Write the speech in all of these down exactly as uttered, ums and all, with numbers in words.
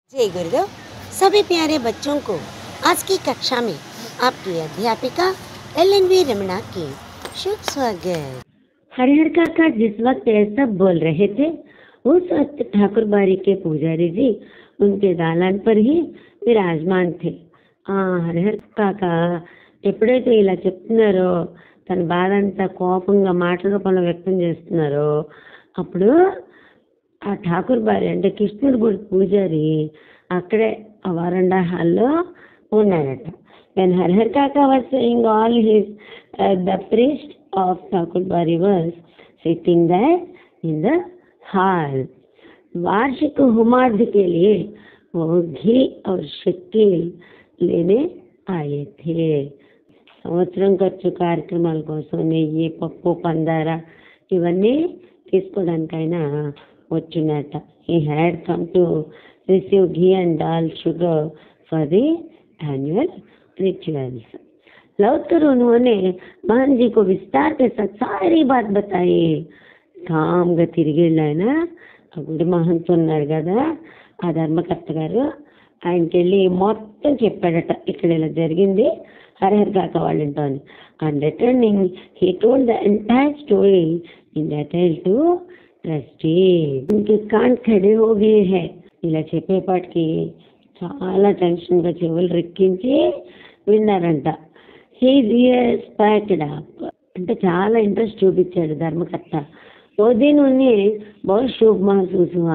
जय गुरुदेव। सभी प्यारे बच्चों को आज की कक्षा में आपकी अध्यापिका एल एन वी रमणा की शुभ स्वागत। हरिहर काका जिस वक्त ये सब बोल रहे थे उस वक्त ठाकुर बारी के पुजारी जी उनके दालान पर ही विराजमान थे। ఆ హరిహర్ కాక ఎప్పుడైతే ఇలా చెప్తున్నారో తన బాధ అంతా కోపంగా మాటల రూపంలో వ్యక్తం చేస్తున్నారో అప్పుడు ఆ ఠాకూర్ బారి అంటే కృష్ణుడి గుడి పూజారి అక్కడే ఆ వరండా హాల్లో ఉన్నాడట. When Harihar kaka was saying all his the priest of Thakur Bari was sitting there in the hall. वार्षिक होमार्थ के लिए वो घी और शक्कर लेने आए थे. సంవత్సరం ఖర్చు కార్యక్రమాల కోసం నెయ్యి పప్పు పందార ఇవన్నీ తీసుకోవడానికైనా వచ్చినట్ట. he had come to receive ghee and dal sugar for the annual rituals. लौटकर उन्होंने महन जी को विस्तार के साथ सारी बात बताई. కామ్గా తిరిగి వెళ్ళాయన ఆ గుడి మహంతు ఉన్నారు కదా ఆ ధర్మకర్త గారు ఆయనకి వెళ్ళి మొత్తం చెప్పాడట ఇక్కడ ఇలా జరిగింది హరిహర్ కాక వాళ్ళ ఇంట్లో అని. And returning he told the entire story in detail to trustee. ఇంకే కాన్ ఖడే హో గయే హై. ఇలా చెప్పేపాటికి చాలా టెన్షన్గా చెవులు రెక్కించి విన్నారంట. హీ ఇయర్స్ ప్యాక్డ్ అప్ అంటే చాలా ఇంట్రెస్ట్ చూపించాడు ధర్మకర్త. ఓ దిన్ ఉన్ని బహుత్ శుభ్ మహసూస్ హువా.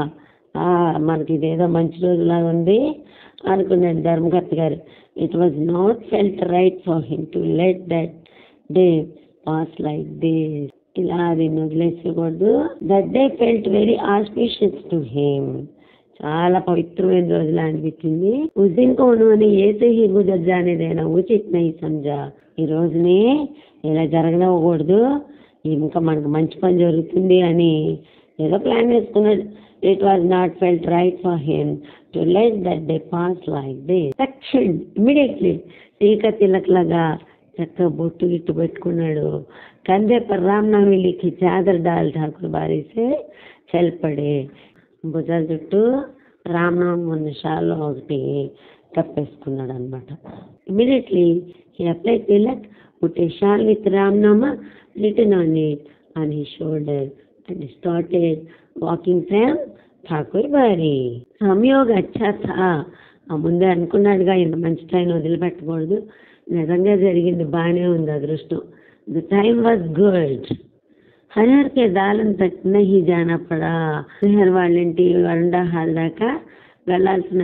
మనకి ఇదేదో మంచి రోజులాగా ఉంది అనుకున్నాడు ధర్మకర్త గారు. It was not felt right for him to let that day pass like this. ఇలా అది వదిలేసుకోకూడదు. That day felt very auspicious to him. చాలా పవిత్రమైన రోజులా అనిపించింది. उस दिन को उन्होंने ऐसे ही गुजर जाने देना उचित नहीं समझा. ఈ రోజుని ఇలా జరగనివ్వకూడదు, ఇంకా మనకు మంచి పని జరుగుతుంది అని ఏదో ప్లాన్ వేసుకున్నాడు. It was not felt right for him to let that day pass like this. తక్షణ ఇమ్మీడియట్లీ టీకా తిలక్లాగా చక్కగా బొట్టు గిట్టు పెట్టుకున్నాడు. కందే పర్ రామ్నవమి లిఖి చాదర్ డాల్ ఠాకూర్ బారీ సే చల్ పడే. భుజాల చుట్టూ రామనామం ఉన్న షాల్లో ఒకటి కప్పేసుకున్నాడు అనమాట. Immediately he apply tilak put a shawl with Ramnama written on it on his shoulder and started walking from Thakur Bari. సంయోగ అచ్చా థా. ఆ ముందే అనుకున్నాడుగా ఇంత మంచి టైం వదిలిపెట్టకూడదు. నిజంగా జరిగింది, బాగానే ఉంది అదృష్టం. The time was good. Harihar కే దాలం తక్ నహీ జానా పడా. హరిహర్ వాళ్ళంటి వరండా హాల్ దాకా వెళ్ళాల్సిన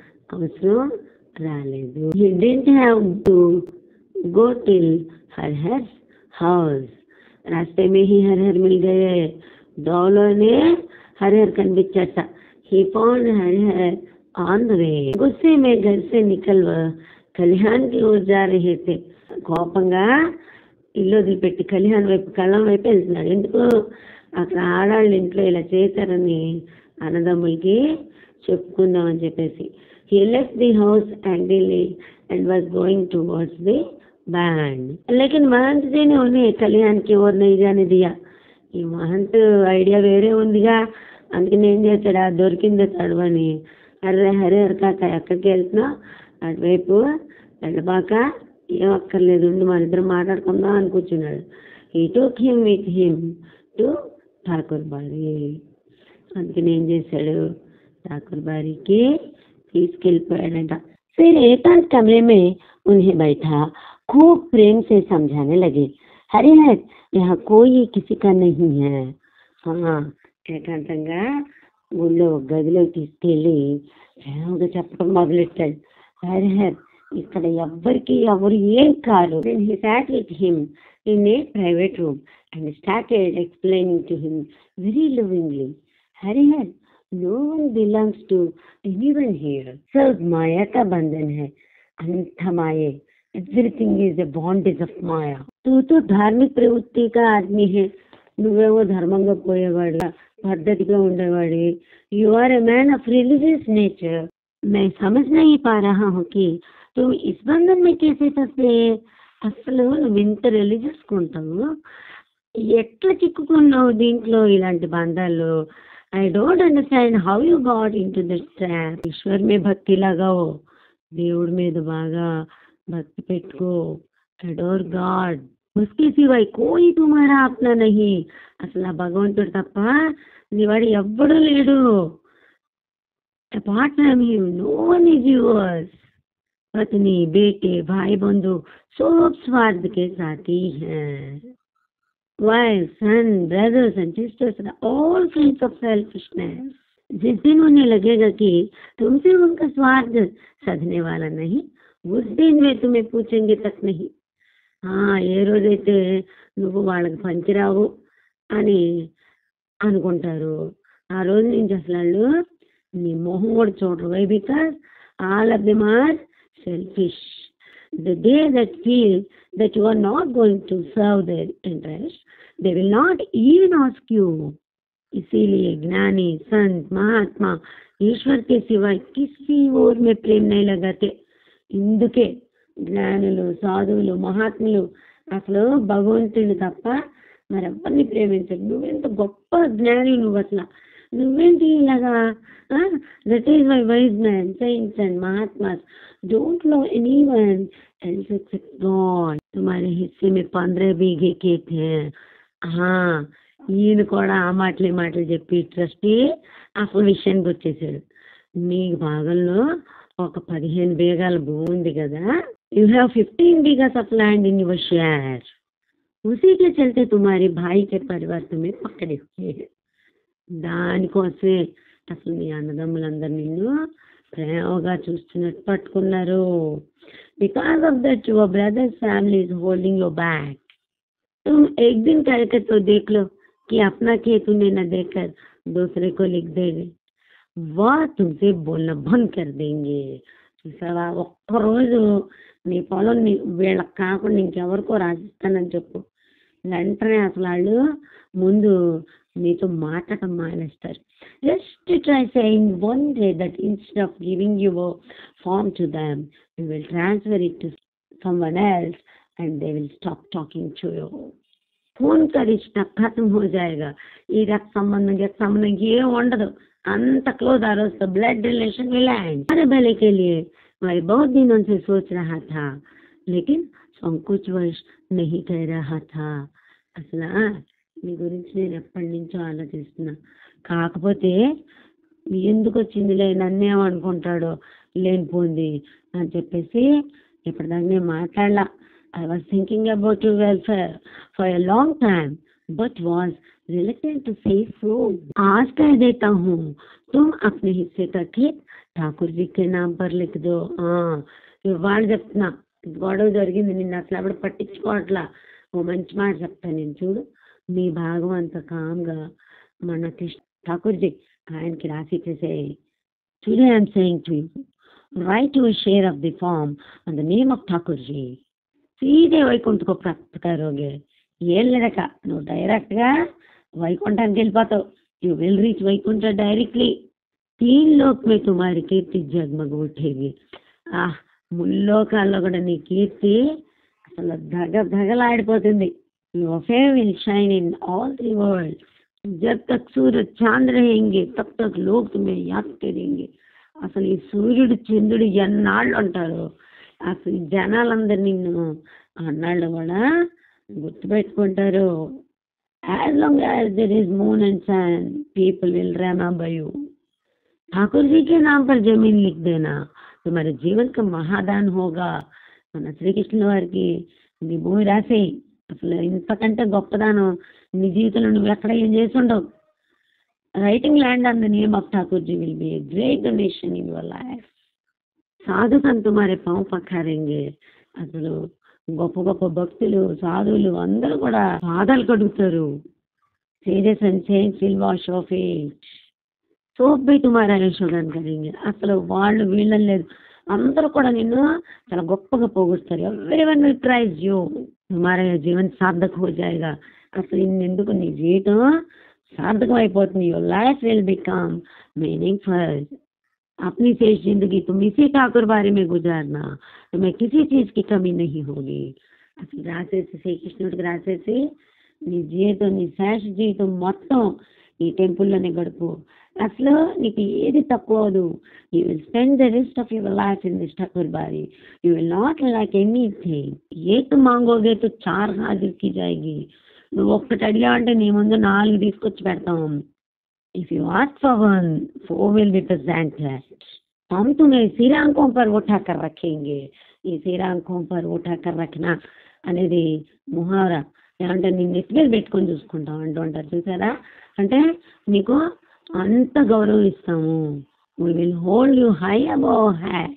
అవసరం రాలేదు. He didn't have to go till Harihar's house. రాస్తే మే హీ హరిహర్ మిల్ గయే. దోలోనే హరిహర్ కనిపించాట. He found Harihar on the way. గుస్సే మే ఘర్ సే నికల్ కళ్యాణ్ కి ఓర్ జా రహే థే. కోపంగా ఇల్లు వదిలిపెట్టి కళ్యాణ్ వైపు కళ్ళం వైపు వెళ్తున్నాడు. ఎందుకు అక్కడ ఆడాళ్ళ ఇంట్లో ఇలా చేశారని అన్నదమ్ములకి చెప్పుకుందామని చెప్పేసి. He left the house angrily and was going towards the band. లేకిన్ మహంత్ జీ నే ఉన్హే కళ్యాణ్ కి ఓర్ నహీ జానే దియా. ఈ మహంత్ ఐడియా వేరే ఉందిగా, అందుకని ఏం చేశాడు, ఆ దొరికిందే తడవని. అరే హరిహర్ కాక ఎక్కడికి వెళ్తున్నావు, అటువైపు వెళ్ళబాక, ఏం అక్కర్లేదు, మన ఇద్దరు మాట్లాడుకుందాం అని కూర్చున్నాడు. He took him with him to Thakur Bari. అందుకని ఏం చేశాడు, ఠాకూర్ బారీకి తీసుకెళ్ళిపోయాడంట. फिर एकांत कमरे में उन्हें बैठा खूब प्रेम से समझाने लगे. हरिहर यहाँ कोई किसी का नहीं है. हाँ, ఏకాంతంగా ఊళ్ళో గదిలో తీసుకెళ్ళి ప్రేమగా చెప్పడం మొదలెట్టాడు. హరిహర్ ఇక్కడ ఎవ్వరికి ఎవరు ఏం కాదు. Then he sat with him in a private room and started explaining to him very lovingly. Harihar, no one belongs to anyone here. सब माया का बंधन है. अंत माये. Everything is a bondage of Maya. तू तो धार्मिक प्रवृत्ति का आदमी है. నువ్వేమో ధర్మంగా పోయేవాడు, పద్ధతిగా ఉండేవాడి. You are a man of religious nature. मैं समझ नहीं पा रहा हूँ कि तुम इस बंधन में कैसे फंसे. అసలు నువ్వు ఇంత రిలీజియస్గా ఉంటావు, ఎట్లా చిక్కుకున్నావు దీంట్లో, ఇలాంటి బంధాలు. I don't understand how you got into this trap. Ishwar में భక్తి लगाओ, దేవుడి మీద బాగా భక్తి పెట్టుకో. అడోర్ గాడ్, उसके सिवाय कोई तुम्हारा अपना नहीं. అసలు ఆ భగవంతుడు తప్ప నీవాడు ఎవ్వడూ లేడు. Apart from you no one is yours. पत्नी, बेटे, भाई बंधु सब स्वार्थ के साथी हैं. Wives, sons, brothers and sisters are all kinds of selfishness. जिस दिन उन्हें लगेगा कि तुमसे उनका स्वार्थ सधने वाला नहीं, उस दिन वे तुम्हें पूछेंगे तक नहीं. ఏ రోజైతే నువ్వు వాళ్ళకి పనికిరావు అని అనుకుంటారు, ఆ రోజు నుంచి అసలు వాళ్ళు నీ మొహం కూడా చూడరు. Why? Because all of them are selfish. The day that feel that you are not going to serve their interest, they will not even ask you. इसीलिए ज्ञानी, संत, महात्मा ईश्वर के सिवाय किसी और में प्रेम नहीं लगाते. ఇందుకే జ్ఞానులు, సాధువులు, మహాత్ములు అసలు భగవంతుని తప్ప మరెవ్వరిని ప్రేమించరు. నువ్వెంత గొప్ప జ్ఞాని, నువ్వు అసలు నువ్వేంటి ఇలాగా? That is my wise man, saints and mahatmas don't love anyone else except God. तुम्हारे हिस्से में पंद्रह बीघे खेत हैं. ఈయన కూడా ఆ మాటలే మాటలు చెప్పి ట్రస్టీ అసలు విషయానికి వచ్చేసాడు. నీ భాగంలో ఒక పదిహేను బీగాల భూమి ఉంది కదా, you have fifteen bighas of land in your share. उसी के चलते तुम्हारे भाई के परिवार तुम्हें पकड़े हुए हैं. దానికోసమే అసలు నీ అన్నదమ్ములందరూ నిన్ను ప్రేమగా చూస్తున్నట్టు పట్టుకున్నారు. Because of that your brothers family is holding you back. तुम एक दिन करके तो देख लो कि अपना खेत उन्हें न देकर दूसरे को लिख देंगे, वह तुमसे बोलना बंद कर देंगे. చూసావా, ఒక్కరోజు నీ పొలం నీ వీళ్ళకి కాకుండా ఇంకెవరికో రాసిస్తానని చెప్పు, వెంటనే అసలు వాళ్ళు ముందు నీతో మాట్లాడటం మానేస్తారు. Just try saying one day that instead of giving your farm to them, you will transfer it to someone else and they will stop talking to you. Phone का रिश्ता खत्म हो जाएगा. ये रक्त संबंध के संबंध ये ఉండదు. अंत क्लोज आ रहा, ब्लड रिलेशन विल एंड. हमारे भले के लिए मैं बहुत दिनों से सोच रहा था, लेकिन संकोचवश नहीं कह रहा था. అసలు మీ గురించి నేను ఎప్పటి నుంచో ఆలోచిస్తున్నా, కాకపోతే ఎందుకు వచ్చిందిలే నన్నేమనుకుంటాడో లేనిపోంది అని చెప్పేసి ఇప్పటిదాకా నేను మాట్లాడలా. I was thinking about your welfare for a long time, but was reluctant to say so. आज कह देता हूँ, तुम अपने हिस्से का खेत ठाकुर जी के नाम पर लिख दो. వాళ్ళు చెప్తున్నా, గొడవ జరిగింది, నిన్ను అసలు అప్పుడు పట్టించుకోవట్లా. ఓ మంచి మాట చెప్తాను నేను, చూడు. నీ భాగం అంత కామ్గా మన కృష్ణ ఠాకూర్ జీ ఆయనకి రాసి ఇచ్చేసేయి. Today I'm saying to you, write your share of the farm on the name of Thakur ji. सीधे वैकुंठ को प्राप्त करोगे. ఏం లేదక, నువ్వు డైరెక్ట్గా వైకుంఠానికి వెళ్ళిపోతావు. You will reach Vaikuntha directly. తీన్ లోక్ మే తుమారి కీర్తి జగమగ ఉఠేగి. ఆ ముల్లోకాల్లో కూడా నీ కీర్తి అసలు ధగ ధగలాడిపోతుంది. Your fame will shine in all the world. జబ్ తక్ సూరజ్ చాంద్ रहेंगे तब तक लोग तुम्हें याद करेंगे. అసలు ఈ సూర్యుడు చంద్రుడు ఎన్నాళ్ళు ఉంటారు, అసలు జనాలందరూ నిన్ను అన్నాళ్ళు కూడా గుర్తుపెట్టుకుంటారు. As long as there is moon and sun, people will remember you. Thakur ji के नाम पर जमीन लिख देना, तुम्हारे जीवन का महादान होगा. మన శ్రీకృష్ణుల వారికి నీ భూమి రాసి, అసలు ఇంతకంటే గొప్పదానం నీ జీవితంలో నువ్వు ఎక్కడ ఏం చేసి ఉండవు. Writing land on the name of Thakur ji will be a great donation in your life. సాధు సంత్ తుమారే పావు పఖారేంగే. అసలు గొప్ప గొప్ప భక్తులు, సాధువులు అందరూ కూడా పాదాలు కడుగుతారు. Serious and saint will wash off it. సోప్ బై తుమారా యశోదాన్ కరేంగే. అసలు వాళ్ళు వీళ్ళని లేదు, అందరూ కూడా నిన్ను చాలా గొప్పగా పోగొస్తారు. Everyone will praise you. తుమారా జీవన్ సార్థక హో జాయేగా. అసలు ఇన్నెందుకు నీ జీవితం సార్థకం అయిపోతుంది. Your life will become meaningful. अपनी शेष जिंदगी तुम इसी ठाकुर बारे में गुजारना, तुम्हें किसी चीज की कमी नहीं होगी. అసలు రాసేసి శ్రీకృష్ణుడికి రాసేసి నీ జీవితం, నీ శేష జీవితం మొత్తం ఈ టెంపుల్లోనే గడుపు, అసలు నీకు ఏది తక్కువదు. You will spend the rest of your life in this Thakur Bari. You will not like anything. एक मांगोगे तो चार हाजिर की जाएगी. నువ్వు ఒక్కటి అడిగావంటే నీ ముందు నాలుగు తీసుకొచ్చి పెడతాం. If you ask for one, four will be presented. हम तुम्हें सिर आंखों पर उठा कर रखेंगे. ఈ సిర ఆంఖోं पर उठा कर रखना అనేది ముహావరా. ఏమంటే నేను నెత్తి మీద పెట్టుకొని చూసుకుంటాం అంటూ ఉంటారు చూసారా. అంటే నీకు అంత గౌరవం ఇస్తాము. we will hold you high above head.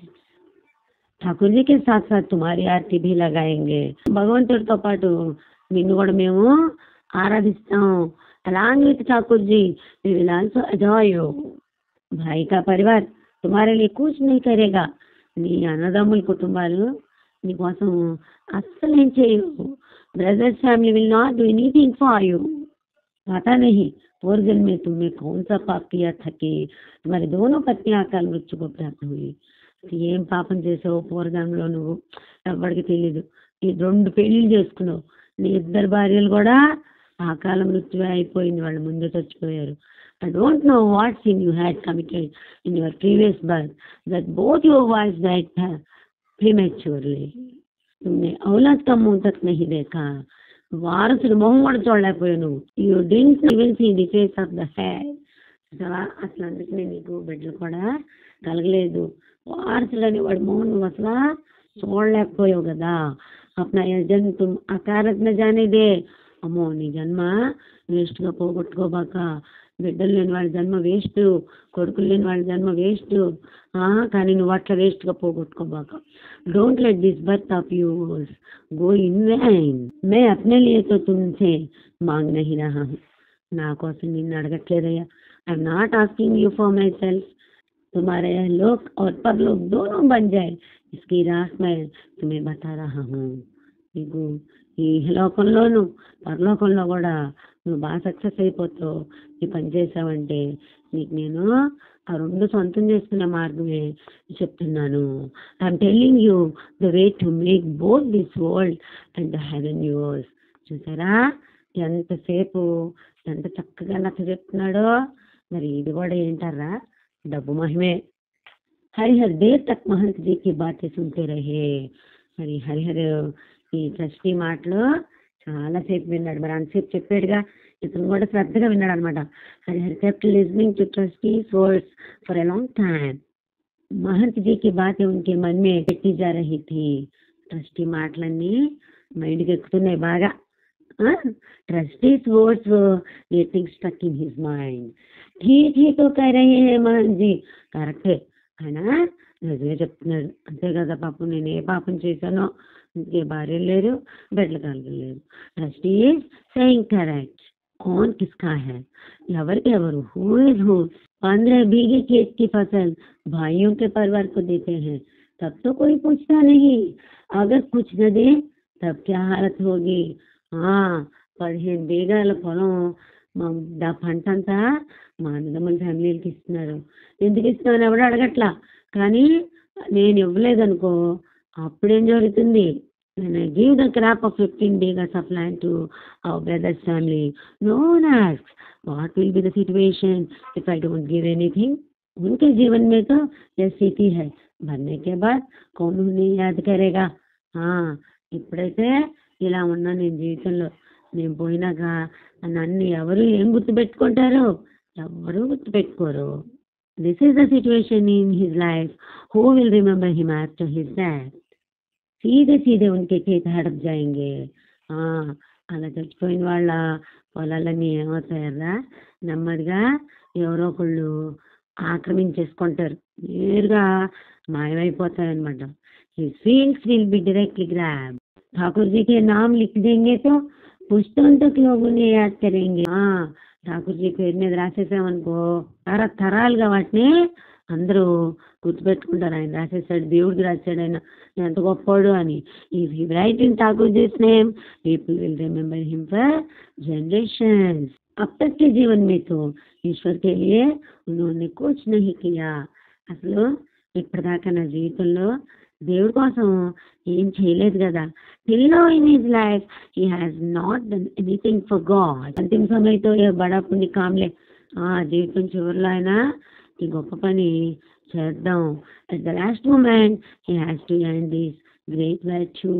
Thakur ji के साथ साथ तुम्हारी आरती भी लगाएंगे. భగవంతుడితో పాటు నిన్ను కూడా మేము ఆరాధిస్తాం. along with Thakur ji we will also adore you. भाई का परिवार तुम्हारे लिए कुछ नहीं करेगा. నీ అన్నదమ్ముల కుటుంబాలు నీకోసం అస్సలు ఏం చేయవు. Brothers family will not do anything for you. पता नहीं पूर्वजन्म में तुमने कौन सा पाप किया था कि तुम्हारी दोनों पत्नियां अकाल मृत्यु को प्राप्त हुई. ఏం పాపం చేసావు పూర్వజన్మలో నువ్వు ఎవరికి తెలియదు. ఈ రెండు పెళ్లి చేసుకున్నావు. నీ ఇద్దరు భార్యలు కూడా అకాల మృత్యు అయిపోయింది, వాళ్ళు ముందే చచ్చిపోయారు. I don't know what sin you had committed in your previous birth that both your wives died prematurely. तुमने औलाद का मुंह तक नहीं देखा. వారసుడు మొహం కూడా చూడలేకపోయావు నువ్వు. You didn't even see the face of the head. అసలు అందుకనే నీకు బిడ్డలు కూడా కలగలేదు. వారసుడు అని వాడి మొహం నువ్వు అసలు చూడలేకపోయావు కదా. అప్పుడు జన్మ తుమ్ అకారత్ న జానే దే. అమ్మో నీ జన్మ వేస్ట్గా పోగొట్టుకోబాక. బిడ్డలు లేని వాళ్ళ జన్మ వేస్ట్, కొడుకులు లేని వాళ్ళ జన్మ వేస్ట్. కానీ నువ్వు అట్లా వేస్ట్గా పోగొట్టుకోబాక. Don't let this birth of yours go in vain. मैं अपने लिए तो तुमसे मांग नहीं रहा हूँ. నా కోసం నిన్ను అడగట్లేదయ్యా. I am not asking you for myself. तुम्हारे यह लोक और परलोक दोनों बन जाए इसकी राह मैं तुम्हें बता रहा हूँ. నీకు ఈ లోకంలోను పరలోకంలో కూడా నువ్వు బాగా సక్సెస్ అయిపోతావు. ఈ పని చేసావంటే నీకు నేను ఆ రెండు సొంతం చేసుకునే మార్గమే చెప్తున్నాను. I'm telling you the way to make both this world and the heaven yours. చూసారా ఎంతసేపు ఎంత చక్కగా నచ్చ చెప్తున్నాడో. మరి ఇది కూడా ఏంటారా డబ్బు మహిమే. హరిహర్ దేర్ తక్ మహంత్ జీ కి బాతే సునతే రహే. మరి హరిహర్ ఈ ట్రస్టీ మాటలు చాలాసేపు విన్నాడు. మరి అంతసేపు చెప్పాడుగా, ఇతను కూడా శ్రద్ధగా విన్నాడు అనమాట. Harihar kept listening to trustees words for a long time. महंत जी की बातें उनके मन में बैठी जा रही थी. ट्रस्टी మాటలన్నీ మైండ్కి ఎక్కుతున్నాయి బాగా. Trustee's words were getting stuck in his mind. ठीक ही तो कह रहे हैं महंत जी. కరెక్టే, ఆయన నిజమే చెప్తున్నాడు. అంతే కదా, పాపం నేను ఏ పాపం చేశానో. ఇంకే భార్యలు లేరు, బిడ్డలు కలగలేదు. Trustee's saying correct. कौन किसका है, ఎవరికి ఎవరు, हु इज हु. पंद्रह बीघे खेत की फसल भाइयों के परिवार को देते हैं तब तो कोई पूछता नहीं. अगर कुछ न दे तब क्या हालत होगी. పదిహేను బీగాల పొలం మా పంట అంతా మా అన్నదమ్ముల ఫ్యామిలీలకి ఇస్తున్నారు. ఎందుకు ఇస్తున్నాను ఎవరు అడగట్లా. కానీ నేను ఇవ్వలేదనుకో అప్పుడేం జరుగుతుంది. When I give the crop of fifteen acres of land to our brother's family, no one asks what will be the situation if I don't give anything. उनके जीवन में तो यह स्थिति है. भरने के बाद कौन उन्हें याद करेगा. ఇప్పుడైతే ఇలా ఉన్నా నేను జీవితంలో, నేను పోయినాక నన్ను ఎవరు ఏం గుర్తుపెట్టుకుంటారు, ఎవరు గుర్తుపెట్టుకోరు. This is the situation in his life. Who will remember him after his death. సీదే సీదే ఉనికి చేతి హడప్ జాయింగే. అలా చచ్చిపోయిన వాళ్ళ పొలాలన్నీ ఏమవుతాయరా, నెమ్మదిగా ఎవరో ఒకళ్ళు ఆక్రమించేసుకుంటారు, నేరుగా మాయమైపోతాయన్నమాట. His fields will be directly grab. Thakur ji के नाम लिख देंगे तो पुश्तों तक लोग उन्हें याद करेंगे. ఠాకూర్ జీ పేరు మీద రాసేసామనుకో తరతరాలుగా వాటిని అందరూ గుర్తుపెట్టుకుంటారు. ఆయన రాసేసాడు, దేవుడికి రాశాడు, ఆయన ఎంత గొప్పవాడు అని. If you write in Thakur ji's name people will remember him for generations. अब तक के जीवन में तो ईश्वर के लिए उन्होंने कुछ नहीं किया. అసలు ఇప్పటిదాకా నా జీవితంలో దేవుడి కోసం ఏం చేయలేదు కదా. Till now in his life he has not done anything for God. अंतिम समय तो यह बड़ा पुण्य काम ले ఆ జీవితం చివరిలో అయినా ఈ గొప్ప పని చేద్దాం. At the last moment he has to learn this great value.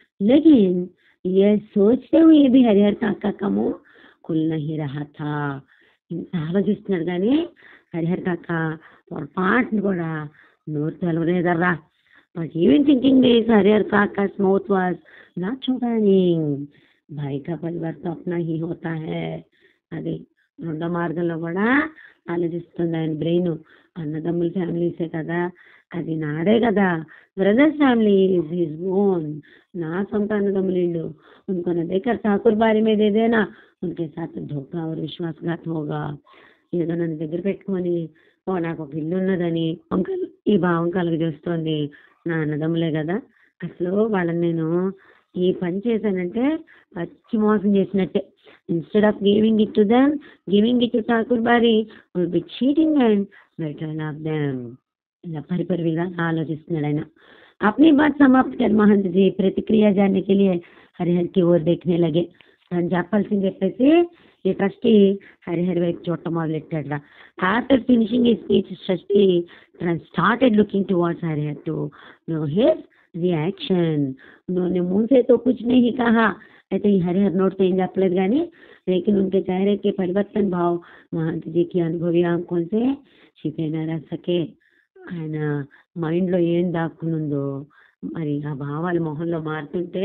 लेकिन ये सोचते हुए भी हरिहर काका का मुंह खुल नहीं रहा था। ఇంత ఆలోచిస్తున్నాడు కానీ హరిహర్ కాక పొరపాటును కూడా నోరు తెలవలేదర్రా. But even thinking this Harihar Kaka's mouth was not opening। भाई का परिवार तो अपना ही होता है। అది రెండో మార్గంలో కూడా ఆలోచిస్తుంది ఆయన బ్రెయిన్. అన్నదమ్ముల ఫ్యామిలీసే కదా, అది నాదే కదా, brothers family is his own. నా సొంత అన్నదమ్ములు ఇల్లు उनको न देकर ठाकुर बारी में दे देना, उनके साथ धोखा और विश्वासघात होगा। ఏదో నన్ను దగ్గర పెట్టుకొని ఓ నాకు ఒక ఇల్లు ఉన్నదని అంకల్ ఈ భావం కలుగజేస్తోంది. నా అన్నదమ్ములే కదా, అసలు వాళ్ళని నేను ఈ పని చేశానంటే పచ్చి మోసం చేసినట్టే। Instead of giving it to them, giving it to Thakur Bari would be cheating and better off them. ఇలా పరిపరివిగా ఆలోచిస్తున్నాడు ఆయన। अपनी बात समाप्त कर महंत जी प्रतिक्रिया जानने के लिए हरिहर की ओर देखने लगे। తను చెప్పాల్సింది చెప్పేసి ఈ ట్రస్టీ హరిహర్ వైపు చూడటం మొదలెట్టాడు। After finishing his speech trustee started looking towards Harihar to know his reaction. उन्होंने मुंह से तो कुछ नहीं कहा, అయితే ఈ హరిహర్ నోట్ ఏం చెప్పలేదు కానీ लेकिन उनके चेहरे के परिवर्तन भाव महंत जी की अनुभवी आंखों से छिपे न रह सके। ఆయన మైండ్లో ఏం దాక్కునుందో మరి ఆ భావాలు మొహంలో మారుతుంటే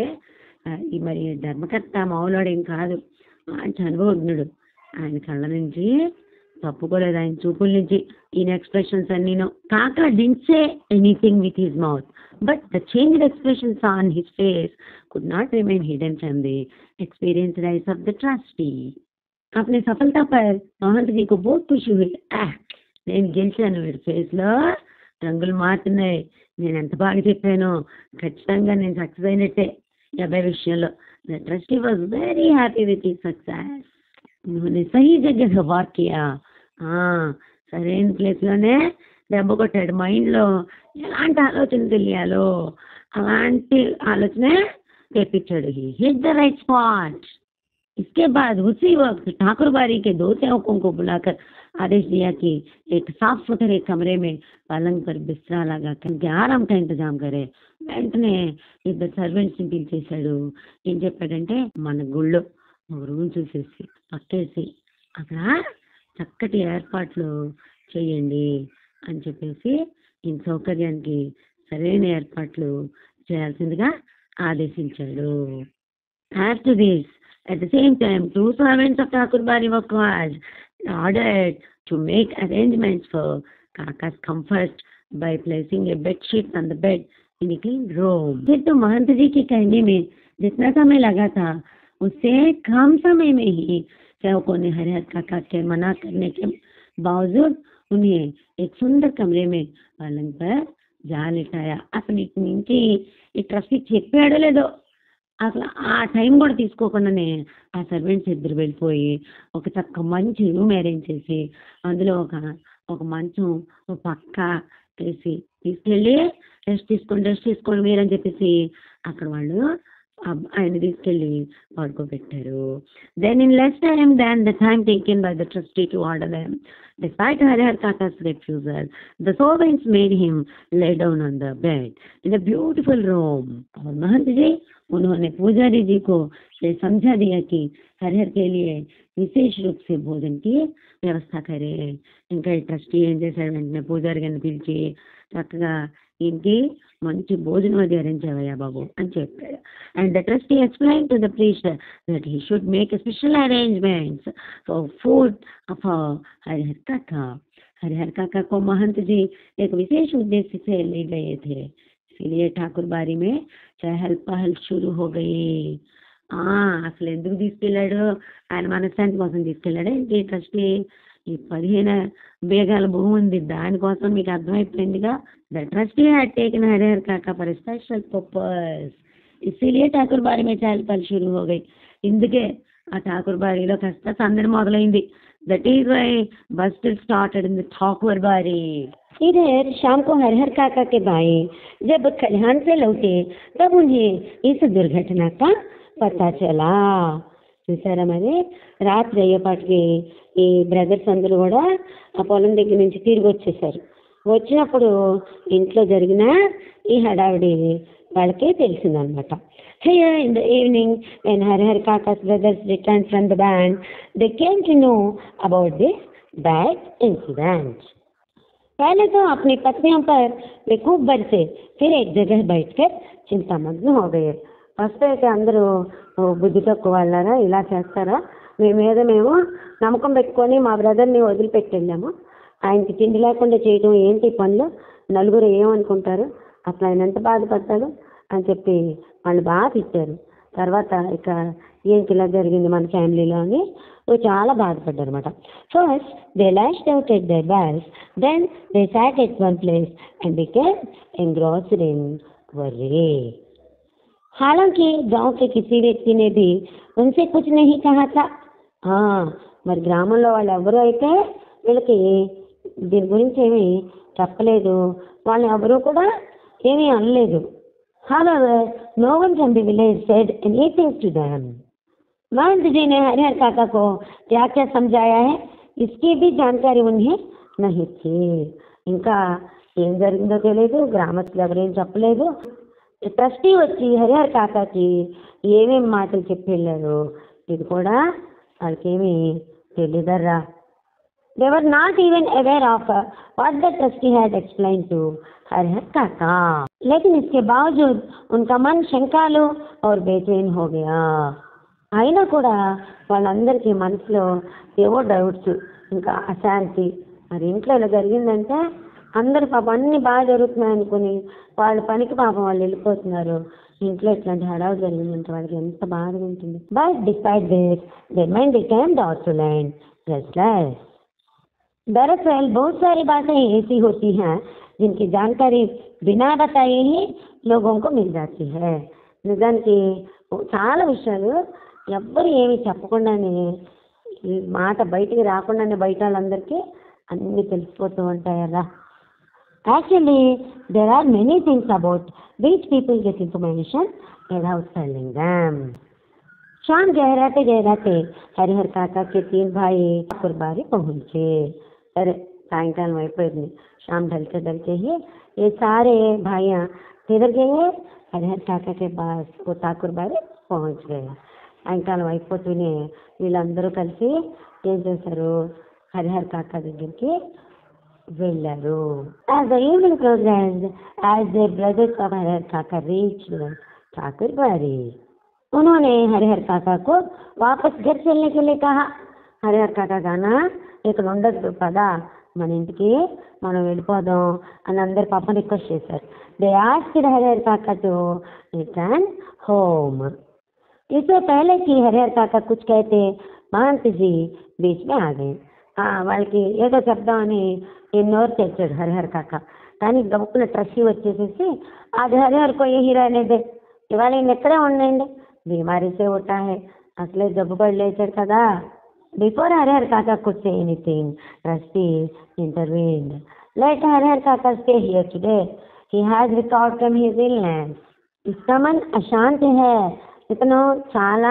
ఈ మరి ధర్మకర్త మామూలుడేం కాదు, మంచి అనుభవజ్ఞుడు। ఆయన కళ్ళ నుంచి తప్పుకోలేదు, ఆయన చూపుల నుంచి ఈయన ఎక్స్ప్రెషన్స్ అన్నీను। కాకా didn't say anything with his mouth, but the changed expressions on his face could not remain hidden from the experienced eyes of the trustee। अपनी सफलता पर महंत जी को बहुत खुशी हुई। నేను గెలిచాను, వీడి ఫేస్లో రంగులు మారుతున్నాయి, నేను ఎంత బాగా చెప్పాను, ఖచ్చితంగా నేను సక్సెస్ అయినట్టే ఈ అబ్బాయి విషయంలో। The trustee was very happy with his success. उन्होंने सही जगह वार किया। సరైన ప్లేస్లోనే దెబ్బ కొట్టాడు। మైండ్లో ఎలాంటి ఆలోచన తెలియాలో అలాంటి ఆలోచన తెప్పించాడు। He hit the right spot. इसके बाद उसी वक्त ठाकुर बारी के दो सेवकों को बुलाकर आदेश दिया कि एक साफ सुथरे कमरे में पलंग पर बिस्तरा लगा कर आराम का इंतजाम करे। వెంటనే ఇద్దరు సర్వెంట్స్ని పిలిచేశాడు। ఏం చెప్పాడంటే మన గుళ్ళో ఒక రూమ్ చూసేసి పక్కేసి అక్కడ చక్కటి ఏర్పాట్లు చేయండి అని చెప్పేసి ఈ సౌకర్యానికి సరైన ఏర్పాట్లు చేయాల్సిందిగా ఆదేశించాడు। After this, at the same time, two servants of Thakur Bari were called, ordered to make arrangements for Kaka's comfort by placing a bed sheet on the bed in a clean room। फिर तो महंत जी के कहने में जितना समय लगा था उससे कम समय में ही सेवकों ने हरिहर काका के मना करने के बावजूद उन्हें एक सुंदर कमरे में पलंग पर जा लिटाया। अपनी నుంచి ఈ ట్రస్టీ చెప్పాడో లేదో అసలు ఆ టైం కూడా తీసుకోకుండానే ఆ సర్వెంట్స్ ఇద్దరు వెళ్ళిపోయి ఒక చక్క మంచి రూమ్ అరేంజ్ చేసి అందులో ఒక ఒక మంచం ఒక పక్క వేసి తీసుకెళ్ళి రెస్ట్ తీసుకోండి రెస్ట్ తీసుకోండి మీరు అని చెప్పేసి అక్కడ వాళ్ళు ఆయన తీసుకెళ్ళి పడుకోబెట్టారు। Then in less time than the time taken by the trustee to order them, despite Harihar Kaka's refusal, the servants made him lay down on the bed in a beautiful room। और महंत जी उन्होंने पुजारी जी को ये समझा दिया कि हरिहर के लिए विशेष रूप से भोजन की व्यवस्था करे। ఇంకా ఈ ట్రస్టీ ఏం చేశాడు, వెంటనే పూజారి గారిని పిలిచి చక్కగా ఇంటి మంచి భోజనం అది అరేంజ్ అయ్యా బాబు అని చెప్పాడు। And the trustee explain to the priest that he should make special arrangements for food for Harihar Kaka. Harihar काका को महंत जी एक विशेष उद्देश्य से ले गए थे, इसलिए ठाकुर बारी में चहल पहल शुरू हो गई। అసలు ఎందుకు తీసుకెళ్ళాడు, ఆయన మనశ్శాంతి కోసం తీసుకెళ్ళాడు ఏంటి ట్రస్టీ? ఈ పదిహేను బేగాల భూమి ఉంది, దానికోసం మీకు అర్థమైపోయిందిగా। The trustee had taken Harihar Kaka for special purpose, ఇसीलिए ठाकुर बारी में चहल पहल शुरू हो गई। ఇందుకే ఆ ఠాకూర్ బారీలో కాస్త సందడి మొదలైంది। That is why buzz started in the Thakur Bari. इधर शाम को हरिहर काका के भाई जब खलिहान से लौटे तब उन्हें इस दुर्घटना का पता चला। చూసారా మరి రాత్రి అయ్యేపాటికి ఈ బ్రదర్స్ అందరూ కూడా ఆ పొలం దగ్గర నుంచి తిరిగి వచ్చేసారు. వచ్చినప్పుడు ఇంట్లో జరిగిన ఈ హడావిడి వాళ్ళకి తెలిసిందనమాట. Here in the evening, when Harihar Kaka's brothers returned from the band, they came to know about this bad incident. पहले तो अपनी पत्नियों पर वे खूब बरसे, फिर एक जगह बैठकर చింతామగ్న हो गए. ఫస్ట్ అయితే అందరూ బుద్ధి తక్కువ వాళ్ళారా, ఇలా చేస్తారా, మీ మీద మేము నమ్మకం పెట్టుకొని మా బ్రదర్ని వదిలిపెట్టి వెళ్ళాము, ఆయనకి తిండి లేకుండా చేయడం ఏంటి పనులు, నలుగురు ఏమనుకుంటారు, అసలు ఆయన ఎంత బాధపడతాడు అని చెప్పి వాళ్ళు బాగా తిట్టారు. తర్వాత ఇక ఏంటి ఇలా జరిగింది మన ఫ్యామిలీలో అని చాలా బాధపడ్డారు అనమాట. First they lost out at their boss, then they sat at one place and became engrossed in worry. हालांकि गांव के किसी व्यक्ति ने भी उनसे कुछ नहीं कहा था. మరి గ్రామంలో వాళ్ళు ఎవరు అయితే వీళ్ళకి దీని గురించి ఏమీ చెప్పలేదు, వాళ్ళని ఎవరు కూడా ఏమీ అనలేదు. However, no one from the village said anything to them. महंत जी ने हरिहर काका को क्या क्या समझाया है, इसकी भी जानकारी उन्हें नहीं थी. ఇంకా ఏం జరిగిందో తెలియదు, గ్రామస్తులు ఎవరేం చెప్పలేదు. ట్రస్టీ వచ్చి హరిహర్ కాకాకి ఏమేమి మాటలు చెప్పి వెళ్ళారు ఇది కూడా వాళ్ళకేమీ తెలియదర్రా. They were not even aware of what the trustee had explained to Harihar काका. लेकिन इसके बावजूद उनका मन शंकालु और बेचैन हो गया. అయినా కూడా వాళ్ళందరికీ మనసులో ఏవో డౌట్స్, ఇంకా అశాంతి. మరి ఇంట్లో ఇలా జరిగిందంటే అందరు పాపం అన్ని బాగా జరుగుతున్నాయి అనుకుని వాళ్ళ పనికి పాపం వాళ్ళు వెళ్ళిపోతున్నారు. ఇంట్లో ఇట్లాంటి హడావు జరిగిందంటే వాళ్ళకి ఎంత బాధగా ఉంటుంది. But despite this their mind became doubtful and restless. दरअसल बहुत सारी बातें ऐसी होती हैं जिनकी जानकारी बिना बताए ही लोगों को मिल जाती है. నిజానికి చాలా విషయాలు ఎవ్వరు ఏమి చెప్పకుండానే, ఈ మాట బయటికి రాకుండానే బయట వాళ్ళందరికీ అన్నీ తెలిసిపోతూ ఉంటాయి అలా. Actually, there are many things about which people get information without telling them. शाम गहराते गहराते हरिहर काका के तीन भाई ठाकुर बारी पहुंचे. अरे सायंकाल అయిపోయింది, शाम ढलते ढलते ही ये सारे भाइयाँ किधर गए, हरिहर काका के पास वो ठाकुर बारी पहुंच गए. సాయంకాలం అయిపోతూనే వీళ్ళందరూ కలిసి ఏం చేశారు, హరిహర్ కాకా దగ్గరికి వెళ్ళారు. As the evening progressed, as the brothers of Harihar काका reached ठाकुर बारी, उन्होंने हरिहर काका को वापस घर चलने के लिए कहा. हरिहर काका గానా ఇక్కడ ఉండదు పదా, మన ఇంటికి మనం వెళ్ళిపోదాం అని అందరు పాపం రిక్వెస్ట్ చేశారు. దే ఆస్క్డ్ हरिहर काका to return home. इससे पहले कि हरिहर काका कुछ कहते, महंत जी बीच में आ गए. వాళ్ళకి ఏదో చెప్దామని నోరు తెచ్చాడు హరిహర్ కాక, కానీ గబుక్కున ట్రస్టీ వచ్చేసేసి అది హరిహర్కో ఏ హీరో అనేది ఇవాళ ఈయన ఎక్కడే ఉండండి, బీమారీసే ఉంటా హే, అసలే జబ్బు పడి లేచాడు కదా. Before Harihar Kaka could say anything, trustee intervened. Let Harihar Kaka stay here today, he has recovered from his illness. इसका मन अशांत है, ఇతను చాలా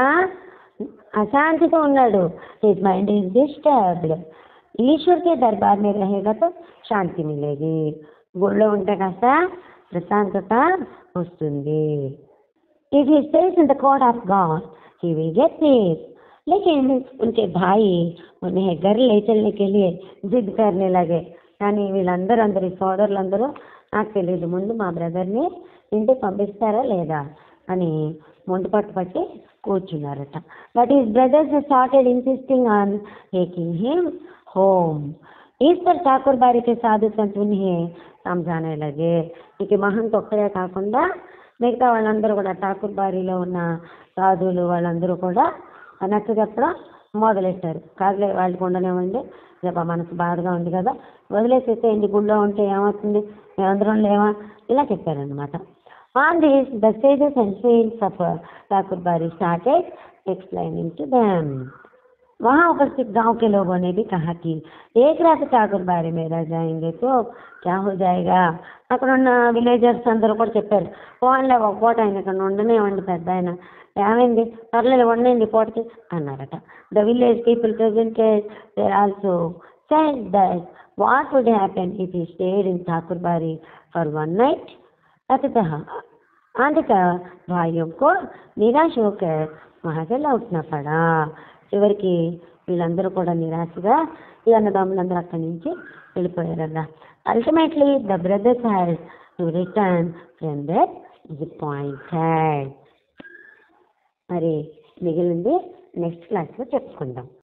అశాంతితో ఉన్నాడు. His mind is disturbed. ఈశ్వర్ కే దర్బార్ మే రహేగా తో శాంతి మిలేగి. గుళ్ళో ఉంటే కాస్త ప్రశాంతత వస్తుంది. If he stays in the court of God he will get peace. लेकिन उनके भाई उन्हें घर ले चलने के लिए जिद करने लगे. కానీ వీళ్ళందరూ అందరి సోదరులందరూ నాకు తెలియదు, ముందు మా బ్రదర్ని ఇంటికి పంపిస్తారా లేదా అని ముందు పట్టు పట్టి కూర్చున్నారట. But his brothers started insisting on taking him home. इस पर ठाकुर बारी के साधु संत उन्हें समझाने लगे. ఇక మహంత్ ఒక్కడే కాకుండా మిగతా వాళ్ళందరూ కూడా ఠాకూర్ బారీలో ఉన్న సాధువులు వాళ్ళందరూ కూడా నచ్చ చెప్పడం మొదలెట్టారు. కాదులే వాళ్ళకి ఉండనివ్వండి, రేపు మనసు బాధగా ఉంది కదా వదిలేసేస్తే ఇంటి గుళ్ళో ఉంటే ఏమవుతుంది, మేమందరం లేవా, ఇలా చెప్పారనమాట. On this, the sages and saints of Thakur Bari started explaining to them. वहाँ उपस्थित गांव के लोगों ने भी कहा कि एक रात ठाकुर बारी में रह जाएंगे तो क्या हो जाएगा. అక్కడ ఉన్న విలేజర్స్ అందరూ కూడా చెప్పారు, పోన్లే ఒక పూట ఆయన ఇక్కడ ఉండనివ్వండి పెద్ద ఆయన, ఏమైంది పర్లేదు వండండి పూటకి అన్నారట. The village people presented there also said that what would happen if he stayed in Thakurbari for one night. अतः अंततः भाइयों को निराश होकर वहाँ से लौटना पड़ा. చివరికి వీళ్ళందరూ కూడా నిరాశగా ఈ అన్నదమ్ములందరూ అక్కడి నుంచి వెళ్ళిపోయారట. Ultimately the brothers had to return from that disappointed. మరి మిగిలింది నెక్స్ట్ క్లాస్లో చెప్పుకుందాం.